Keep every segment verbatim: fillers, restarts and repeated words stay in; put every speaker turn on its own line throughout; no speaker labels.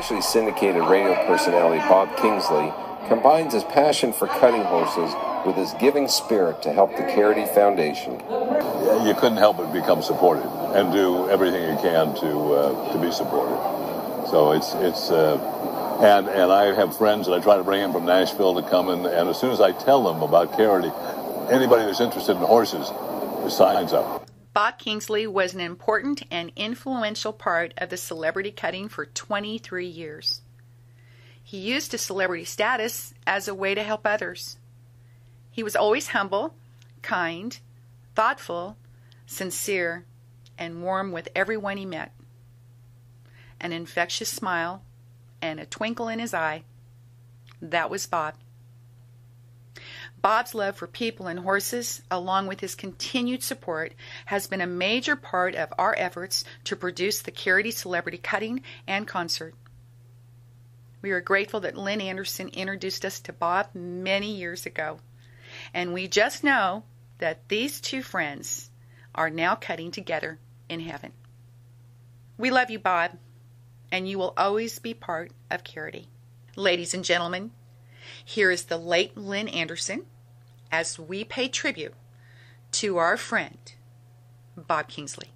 nationally syndicated radio personality Bob Kingsley combines his passion for cutting horses with his giving spirit to help the Charity Foundation.
You couldn't help but become supportive and do everything you can to uh, to be supportive. So it's it's uh, and and I have friends that I try to bring in from Nashville to come in, and as soon as I tell them about Charity, anybody who's interested in horses signs up.
Bob Kingsley was an important and influential part of the celebrity cutting for twenty-three years. He used his celebrity status as a way to help others. He was always humble, kind, thoughtful, sincere, and warm with everyone he met. An infectious smile and a twinkle in his eye. That was Bob. Bob's love for people and horses, along with his continued support, has been a major part of our efforts to produce the Charity Celebrity Cutting and Concert. We are grateful that Lynn Anderson introduced us to Bob many years ago, and we just know that these two friends are now cutting together in heaven. We love you, Bob, and you will always be part of Charity. Ladies and gentlemen, here is the late Lynn Anderson as we pay tribute to our friend, Bob Kingsley.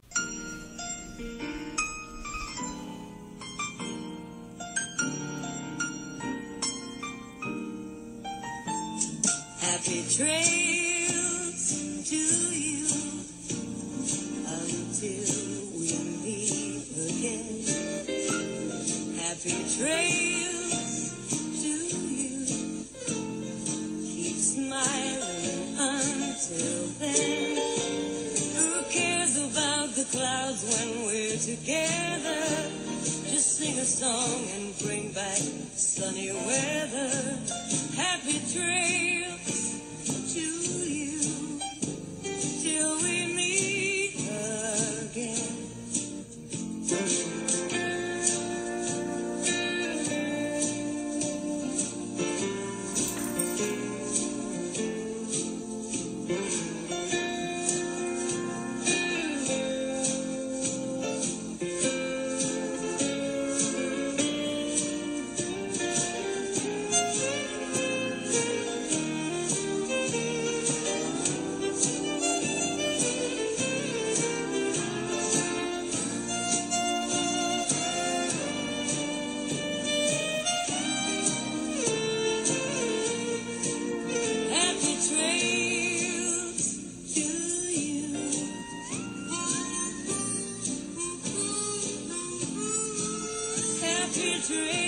Happy trails to you until we meet again. Happy trails to you. Keep smiling until then. Who cares about the clouds when we're together? Just sing a song and bring back sunny weather. Happy trails to you till we meet again. Happy trails